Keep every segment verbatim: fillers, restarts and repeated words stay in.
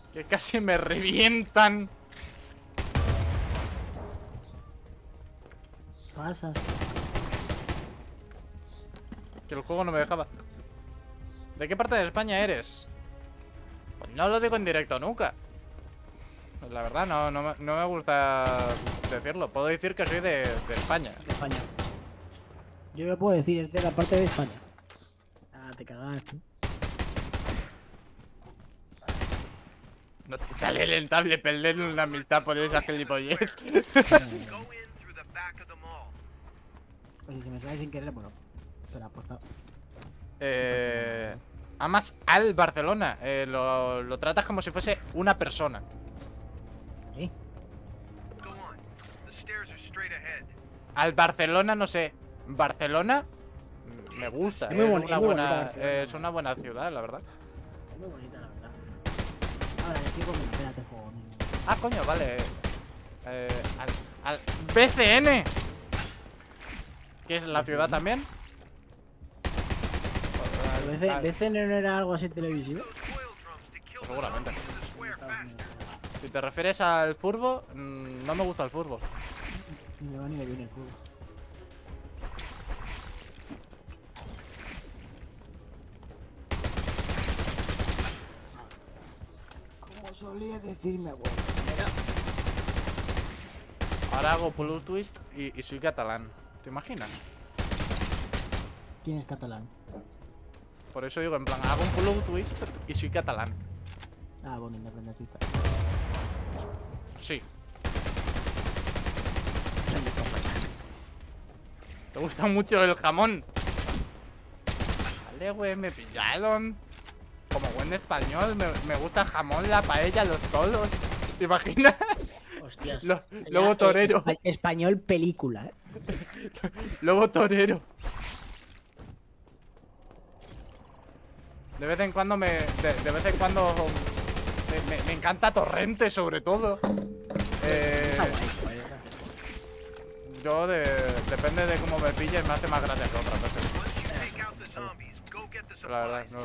Que casi me revientan. Pasas. Que el juego no me dejaba. ¿De qué parte de España eres? Pues no lo digo en directo nunca. Pues la verdad, no, no, me- no me gusta decirlo. Puedo decir que soy de, de España. De España. Yo lo puedo decir, es de la parte de España. Ah, te cagaste. No te sale rentable perder una amistad por esa gilipollez. Pues si me sale sin querer, bueno. Espera, por favor. Eh, amas al Barcelona. Eh, lo, lo tratas como si fuese una persona. ¿Eh? Al Barcelona, no sé. Barcelona mm, me gusta. Es muy Es boni- una es muy buena, bonita Barcelona. eh, es una buena ciudad, la verdad. Es muy bonita, la verdad. Ahora, le sigo con espérate, juego, niño. Ah, coño, vale. Eh, al, al B C N. ¿Qué es la ciudad también? Al- al- ¿B C N no era algo así televisivo? Seguramente. Si te refieres al furbo, mm, no me gusta el furbo. Ni me va ni me viene el fútbol. Como solía decir mi abuelo. Ahora hago plot twist y, y soy catalán. ¿Te imaginas? ¿Quién es catalán? Por eso digo, en plan, hago un plot twist y soy catalán. Ah, bueno, independentista. Sí. ¿Te gusta mucho el jamón? Vale, güey, me pillaron. Como buen español, me, me gusta el jamón, la paella, los tolos. ¿Te imaginas? Hostias. Lo- Ya, lobo eh, torero. espa- español película, ¿eh? Lobo torero. De vez en cuando me... De, de vez en cuando... Me, me- me encanta Torrente, sobre todo. Eh, Está guay, joder. yo, de, depende de cómo me pilles, me hace más gracia que otras veces. La verdad, no.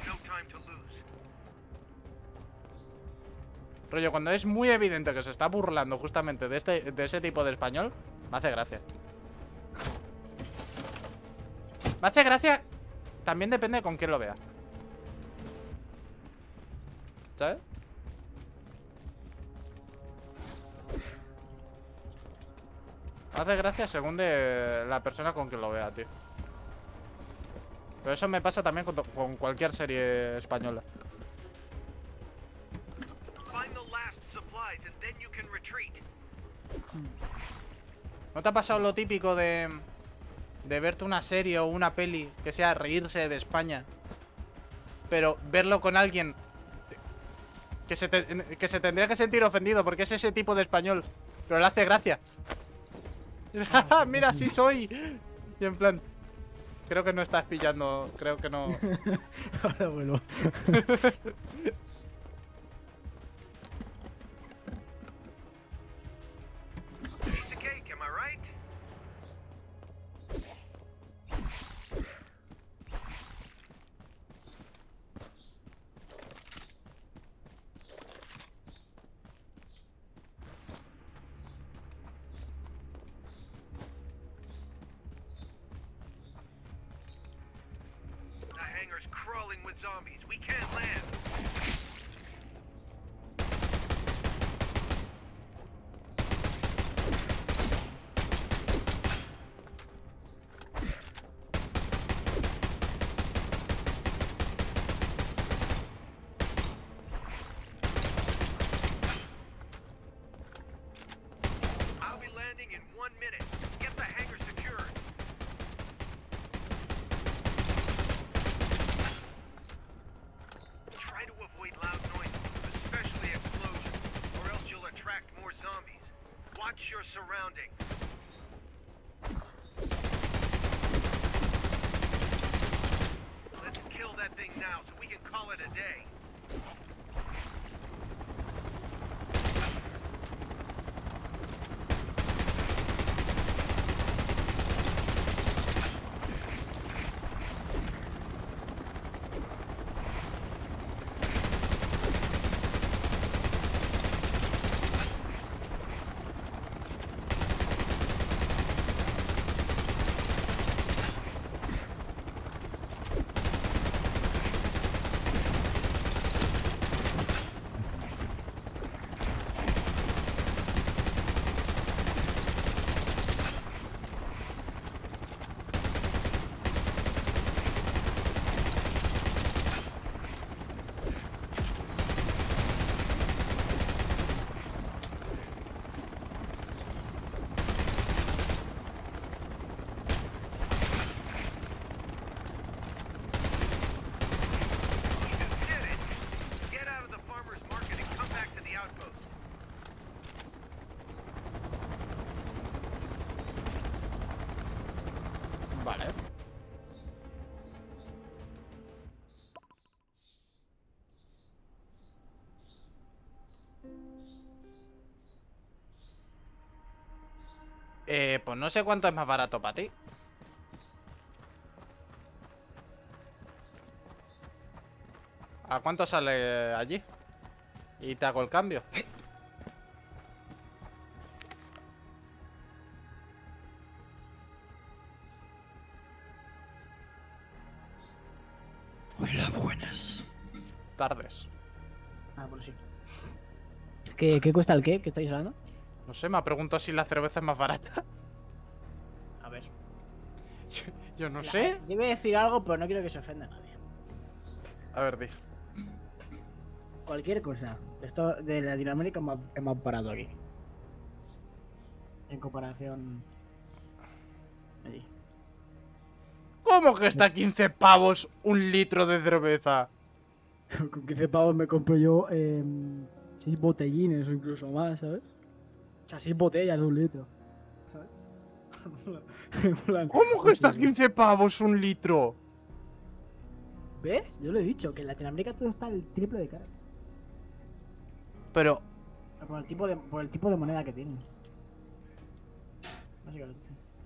Rollo, cuando es muy evidente que se está burlando justamente de, este, de ese tipo de español, me hace gracia. Me hace gracia... También depende con quién lo vea. ¿Sabes? Me hace gracia según de la persona con quien lo vea, tío. Pero eso me pasa también con, con cualquier serie española. ¿No te ha pasado lo típico de... de verte una serie o una peli que sea reírse de España, pero verlo con alguien que se, te- que se tendría que sentir ofendido porque es ese tipo de español, pero le hace gracia? Mira, así soy. Y en plan, creo que no estás pillando, creo que no. Ahora vuelvo. Eh, pues no sé cuánto es más barato para ti. ¿A cuánto sale allí? Y te hago el cambio. Hola, buenas. Tardes. Ah, pues sí. ¿Qué, ¿Qué cuesta el qué? ¿Qué estáis hablando? No sé, me ha preguntado si la cerveza es más barata. A ver. Yo, yo no La- sé. Yo voy a decir algo, pero no quiero que se ofenda a nadie. A ver, di. Cualquier cosa. Esto de Latinoamérica es más, es más barato aquí. En comparación. Allí. ¿Cómo que está a quince pavos un litro de cerveza? Con quince pavos me compro yo eh, seis botellines o incluso más, ¿sabes? O sea, seis botellas de un litro. ¿Sabes? En plan, ¿Cómo que está a quince pavos un litro? ¿Ves? Yo lo he dicho, que en Latinoamérica todo está el triple de caro. Pero, Por el tipo de, por el tipo de moneda que tienen. Básicamente.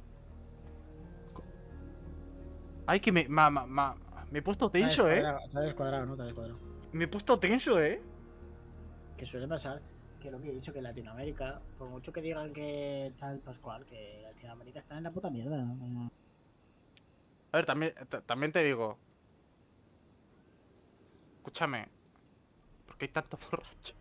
ay, que me, ma, ma, ma- me he puesto tenso, eh. Está descuadrado, ¿no? Está descuadrado. Me he puesto tenso, eh. Que suele pasar, que lo que he dicho, que en Latinoamérica, por mucho que digan que tal Pascual, que Latinoamérica está en la puta mierda. ¿no? A ver, también, t- también te digo. Escúchame. ¿Por qué hay tanto borracho?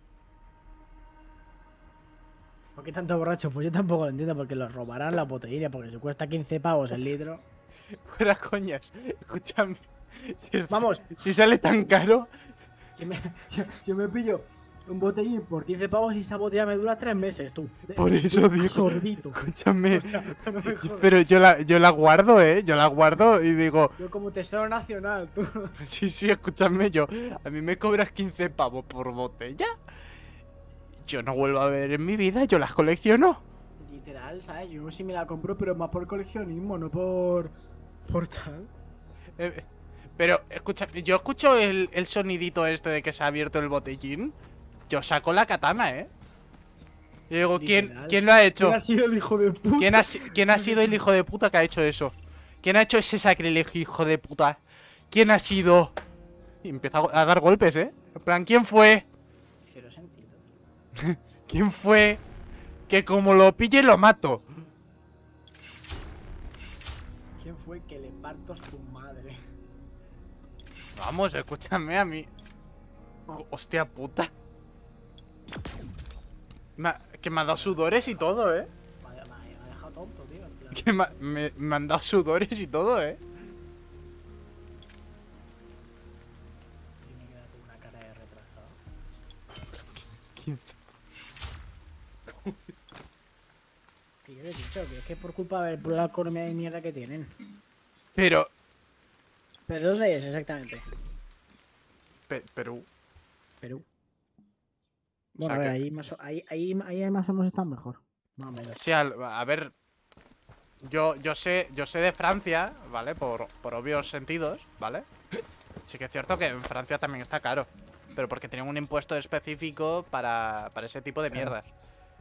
¿Por qué tanto borracho? Pues yo tampoco lo entiendo, porque los robarán la botellina, porque si cuesta quince pavos el litro. Fuera coñas. Escúchame. Si, es- Vamos. si sale tan caro. Si me, si, si me pillo un botellín por quince pavos y esa botella me dura tres meses, tú. De- Por de eso digo. Sorbito. Escúchame. O sea, no me jodas. Pero yo la, yo la guardo, eh. Yo la guardo y digo. Yo como tesoro nacional, tú. Sí, sí, escúchame yo. A mí me cobras quince pavos por botella. Yo no vuelvo a ver en mi vida. Yo las colecciono. Literal, ¿sabes? Yo sí me la compro, pero más por coleccionismo, no por. por tal. Eh, pero, escucha, yo escucho el, el sonidito este de que se ha abierto el botellín. Yo saco la katana, ¿eh? Y digo, ¿quién, Literal. ¿quién lo ha hecho? ¿Quién ha sido el hijo de puta? ¿Quién ha, si- ¿Quién ha sido el hijo de puta que ha hecho eso? ¿Quién ha hecho ese sacrilegio, hijo de puta? ¿Quién ha sido? Y empieza a go- a dar golpes, ¿eh? En plan, ¿quién fue? Cero sentido. ¿Quién fue? Que como lo pille lo mato. ¿Quién fue que le parto a su madre? Vamos, escúchame a mí. Oh, hostia puta. Me ha- que me ha dado sudores y todo, ¿eh? Vaya, me ha me ha dejado tonto, tío. En plan. Que me, ha- me, me han dado sudores y todo, ¿eh? Y me queda con una cara de retrasado. quince. Que yo le he dicho que es que por culpa de por la economía de mierda que tienen. Pero... ¿Pero de dónde es exactamente? Pe- Perú. Perú. O sea Bueno, a ver, que- ahí más, o, ahí, ahí, ahí más o menos están mejor. Más o menos. Sí, al- a ver... Yo, yo sé yo sé de Francia, ¿vale? Por, por obvios sentidos, ¿vale? Sí que es cierto que en Francia también está caro. Pero porque tienen un impuesto específico para, para ese tipo de Claro. mierdas.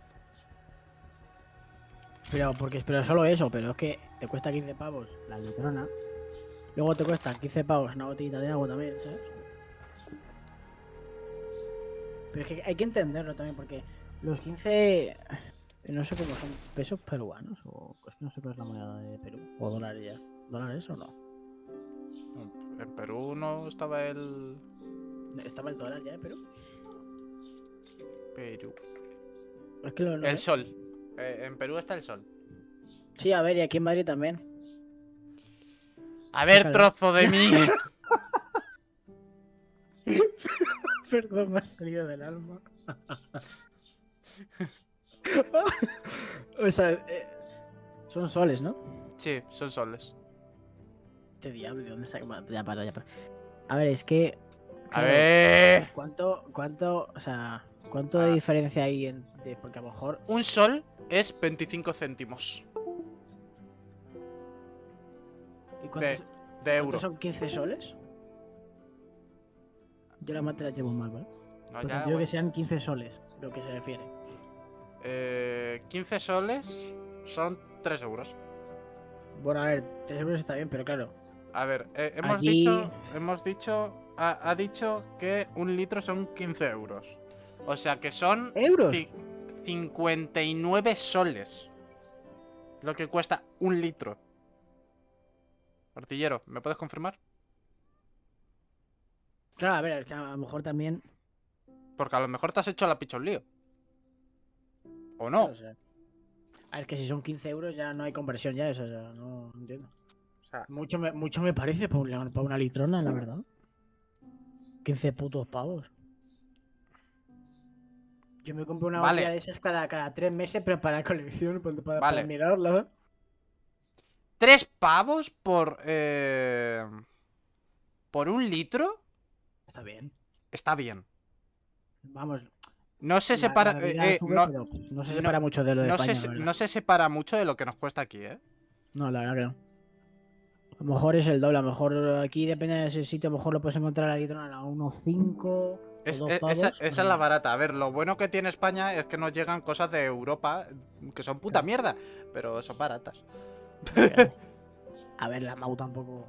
Pero, porque, pero solo eso, pero es que te cuesta quince pavos la litrona. Luego te cuesta quince pavos una botellita de agua también, ¿sabes? Pero es que hay que entenderlo también, porque los quince... No sé cómo son, pesos peruanos o... Es que no sé cuál es la moneda de Perú. O dólares ya. ¿Dólares o no? En Perú no estaba el... ¿Estaba el dólar ya de Perú? Perú. Es que lo, lo- El sol. Eh, en Perú está el sol. Sí, a ver, y aquí en Madrid también. A ver, Déjalo. trozo de mí. Perdón, me ha salido del alma. O sea, eh, son soles, ¿no? Sí, son soles. Este diablo, ¿de dónde saca? Bueno, ya para, ya para. A ver, es que. A claro, ver... ¿Cuánto, cuánto, o sea, cuánto de Ah. diferencia hay entre. Porque a lo mejor. Un sol es veinticinco céntimos ¿Y de, cuántos, de cuántos euro. son quince soles? Yo la mate la llevo mal, ¿vale? No, Pues ya, quiero que güey. sean quince soles, lo que se refiere. Eh, quince soles son tres euros. Bueno, a ver, tres euros está bien, pero claro. A ver, eh, hemos Aquí- dicho, hemos dicho, ha, ha dicho que un litro son quince euros. O sea que son ¿Euros? ci- cincuenta y nueve soles. Lo que cuesta un litro. Artillero, ¿me puedes confirmar? Claro, a ver, es que a lo mejor también. Porque a lo mejor te has hecho la picha un lío. ¿O no? O sea, a ver, que si son quince euros ya no hay conversión ya, eso, o sea, no, no entiendo. O sea, Mucho me, mucho me parece para una, para una litrona, la verdad. quince putos pavos. Yo me compro una Vale. botella de esas cada, cada tres meses, pero para colección, para, para, Vale. para mirarla. ¿eh? ¿tres pavos por... Eh, por un litro? Está bien. Está bien. Vamos. No se la- separa... la eh, vida eh, sube, no, pero no se no- separa mucho de lo de no España, se, la verdad. no se separa mucho de lo que nos cuesta aquí, ¿eh? No, la verdad que no. A lo mejor es el doble, a lo mejor aquí depende de ese sitio, a lo mejor lo puedes encontrar a la litrona a unos cinco Es- o dos es- pavos. esa, esa pero- es la barata. A ver, lo bueno que tiene España es que nos llegan cosas de Europa que son puta Claro. mierda, pero son baratas. A ver, la Mau tampoco.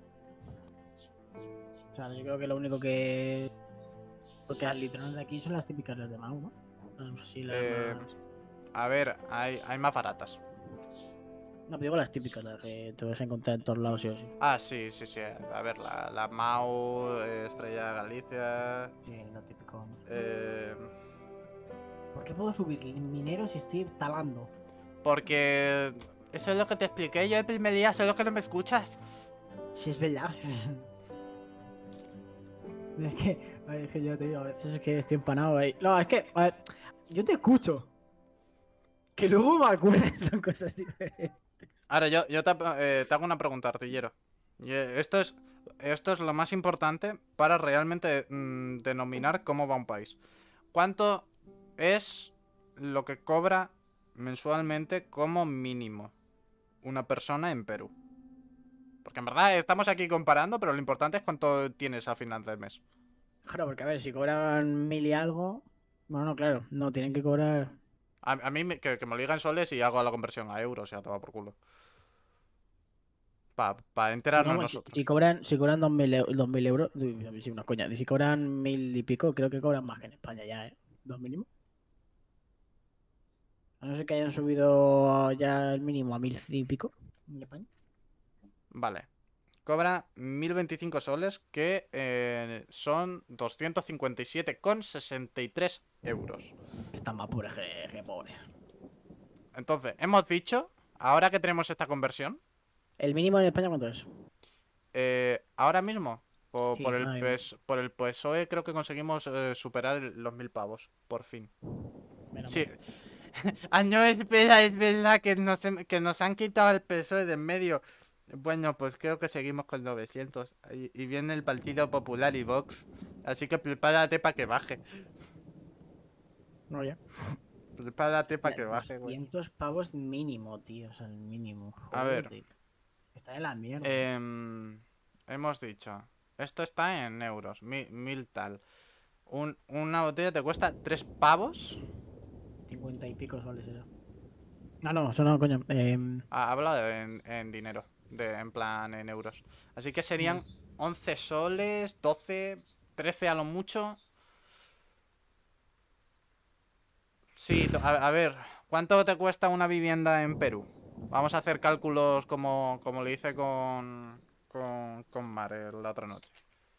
O sea, yo creo que lo único que. Porque las litronas de aquí son las típicas las de Mau, ¿no? No sé si las Eh, más- A ver, hay, hay más baratas. No, pero digo las típicas, las que te vas a encontrar en todos lados, sí o sí. Ah, sí, sí, sí. A ver, la, la Mau, eh, Estrella Galicia. Sí, lo típico. eh, ¿Por qué puedo subir minero si estoy talando? porque eso es lo que te expliqué yo el primer día, solo que no me escuchas. Si es verdad. Es que, a ver, es que yo te digo, a veces es que estoy empanado ahí. No, es que, a ver, yo te escucho. Que luego me acuerdo, son cosas diferentes. Ahora, yo, yo te, eh, te hago una pregunta, artillero. Y, eh, esto es, esto es lo más importante para realmente mm, denominar cómo va un país. ¿Cuánto es lo que cobra mensualmente como mínimo una persona en Perú? Porque en verdad estamos aquí comparando, pero lo importante es cuánto tienes a final de mes. Claro, porque a ver, si cobran mil y algo. Bueno, no, claro, no, tienen que cobrar. A, a mí me- que, que me lo digan soles y hago la conversión a euros, ya te va por culo. Para pa enterarnos Vamos, si, nosotros. si cobran, si cobran dos mil euros. Uy, sí, una coña. Si cobran mil y pico, creo que cobran más que en España ya, ¿eh? Dos mínimo. A no ser que hayan subido ya el mínimo a mil y pico en España. Vale. Cobra mil veinticinco soles, que eh, son doscientos cincuenta y siete coma sesenta y tres euros. Están más pobres que, que pobres. Entonces, hemos dicho, ahora que tenemos esta conversión, ¿El mínimo en España cuánto es? eh, ahora mismo, po- Sí, por, el ahora mismo. PES por el P S O E, creo que conseguimos eh, superar el- los mil pavos, por fin. Menos Sí. mal. Ah, no, espera, es verdad que nos, hem- que nos han quitado el P S O E de en medio. Bueno, pues creo que seguimos con novecientos. Y, y viene el Partido Popular y Vox. Así que prepárate para que baje. No, ya. Prepárate para que baje, güey. doscientos pavos mínimo, tío. O sea, el mínimo. A ver. Joder. Está en la mierda. Em, hemos dicho. Esto está en euros. mi- Mil, tal. Un- una botella te cuesta tres pavos. cincuenta y pico soles eso. No, no, eso no, coño. Eh, Ha hablado en, en dinero. De, en plan, en euros. Así que serían once soles, doce, trece a lo mucho. Sí, to- a, a ver, ¿cuánto te cuesta una vivienda en Perú? Vamos a hacer cálculos como, como le hice con, con, con Mar eh, la otra noche.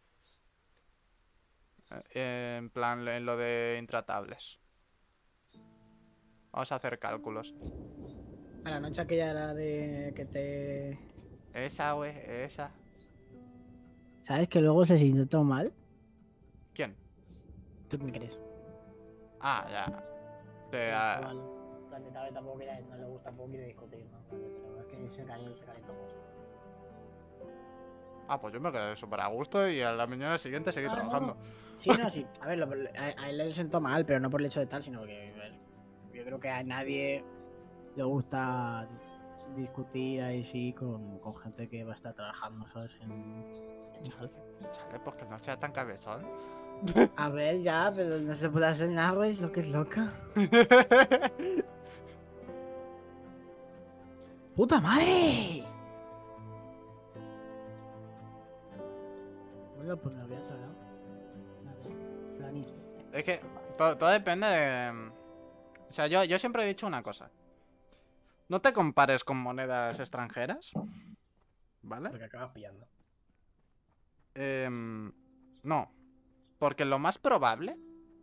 Eh, en plan, en lo de intratables. Vamos a hacer cálculos. a la noche aquella era de que te. Esa, güey, esa. ¿Sabes que luego se sintió todo mal? ¿Quién? ¿Tú qué crees? Ah, ya. De, El ah, chaval, en plan de tal, tampoco quiere- no le gusta, tampoco quiere discutir, ¿no? Pero es que se calentó, se calentó mucho. ah, pues yo me quedé súper a gusto y a la mañana siguiente seguí Ah, no, trabajando. Sí, no, sí. A ver, lo- a, a él le sentó mal, pero no por el hecho de tal, sino que a ver, yo creo que a nadie le gusta discutir ahí sí con, con gente que va a estar trabajando, ¿sabes? En, en tal. Chale, pues que no sea tan cabezón. A ver, ya, pero no se puede hacer nada, es lo que es loca. ¡Puta madre! Voy a poner voy a otro lado. Vale, planito. Es que todo, todo depende de... O sea, yo, yo siempre he dicho una cosa. No te compares con monedas extranjeras, ¿vale? Porque acabas pillando. Em, no, porque lo más probable...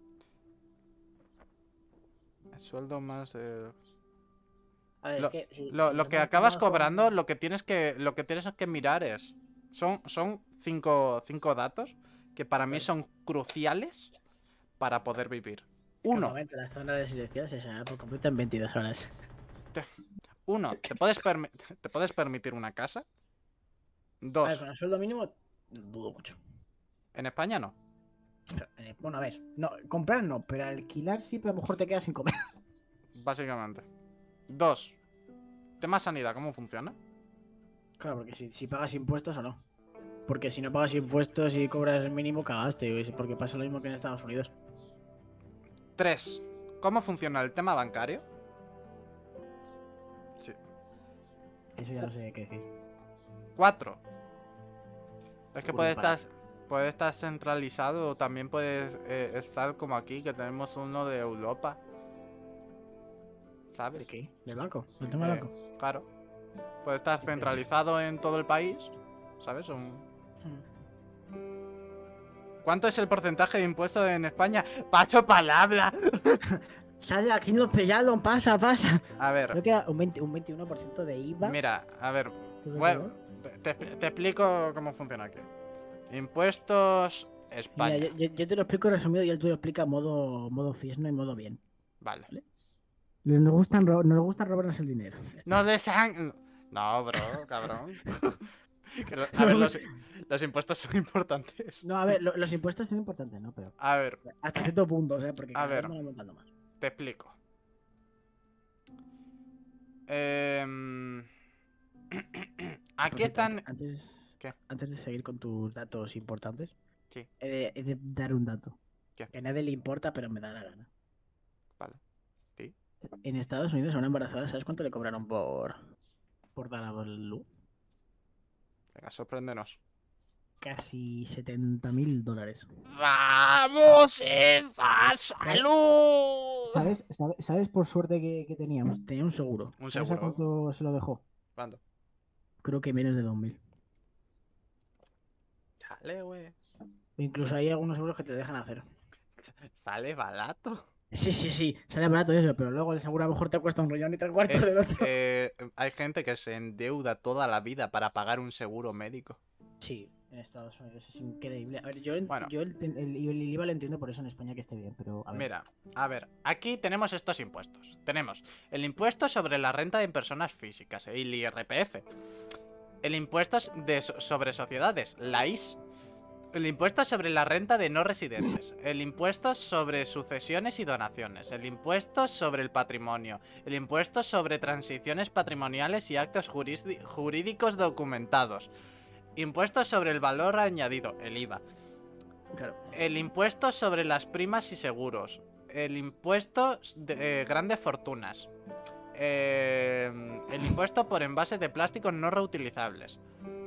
El sueldo más... eh, A ver, Lo, es que, si- lo- si lo nos que vamos acabas con- cobrando, lo que tienes que, lo que tienes que mirar es... Son, son cinco, cinco datos que para mí son cruciales para poder vivir. que al Uno, momento la zona residencial se llena por completo en veintidós horas. uno, ¿te puedes, permi- ¿te puedes permitir una casa? A ver, Dos, con el sueldo mínimo dudo mucho. en España no. Pero, eh, Bueno, a ver, no, comprar no, pero alquilar sí, pero a lo mejor te quedas sin comer. Básicamente. Dos, tema sanidad, ¿cómo funciona? Claro, porque si, si pagas impuestos o no. Porque si no pagas impuestos y cobras el mínimo, cagaste, güey, porque pasa lo mismo que en Estados Unidos. Tres, ¿cómo funciona el tema bancario? Sí. Eso ya no sé qué decir. Cuatro. Es que Uy, puede para. estar, puede estar centralizado o también puede eh, estar como aquí, que tenemos uno de Europa. ¿Sabes? ¿De qué? ¿Del banco? ¿Del tema del Eh, banco? Claro. Puede estar centralizado en todo el país. ¿Sabes? Un- Mm. ¿Cuánto es el porcentaje de impuestos en España? Paso palabra. Sal de aquí no pillado, pasa, pasa. A Creo ver, que era un, veinte, un veintiuno por ciento de I V A. mira, a ver. ¿Tú qué Bueno, crees? te, te- te explico cómo funciona aquí. Impuestos Mira, España. yo, yo- yo te lo explico resumido y él te lo explica modo, modo fiesno y modo bien. Vale. Nos, gustan ro- nos gusta robarnos el dinero. No de sang... No, bro, cabrón. Que lo- A ver, los, los impuestos son importantes. No, a ver, lo- los impuestos son importantes, ¿no? Pero A ver, hasta cierto punto, o sea, porque A cada ver. vez van aumentando más. te explico. Em, Aquí Por cierto, están... Antes, ¿Qué? antes de seguir con tus datos importantes, Sí. he de, he de dar un dato. ¿Qué? Que a nadie le importa, pero me da la gana. Vale. Sí. En Estados Unidos a una embarazada, ¿sabes cuánto le cobraron por, por dar a luz? Venga, sorpréndenos. Casi setenta mil dólares. ¡Vamos, Eva! ¡Salud! ¿Sabes, sabes, sabes por suerte que, que teníamos? Tenía un seguro. Un ¿Sabes a seguro. cuánto se lo dejó? ¿Cuándo? Creo que menos de dos mil. Sale, güey. Incluso hay algunos seguros que te dejan hacer. Sale barato. Sí, sí, sí, sale barato eso, pero luego el seguro a lo mejor te cuesta un rollón y tres cuartos Eh, del otro. eh, hay gente que se endeuda toda la vida para pagar un seguro médico. Sí, en Estados Unidos es increíble. A ver, yo, el, Bueno. yo el, el- el I V A lo entiendo por eso en España que esté bien, pero a ver. Mira, a ver, aquí tenemos estos impuestos. Tenemos el impuesto sobre la renta de personas físicas, el I R P F. El impuesto de so- sobre sociedades, la I S. El impuesto sobre la renta de no residentes. El impuesto sobre sucesiones y donaciones. El impuesto sobre el patrimonio. El impuesto sobre transiciones patrimoniales y actos jurisdi- jurídicos documentados. Impuesto sobre el valor añadido, el I V A. Claro. El impuesto sobre las primas y seguros. El impuesto de eh, grandes fortunas. Eh, el impuesto por envases de plástico no reutilizables.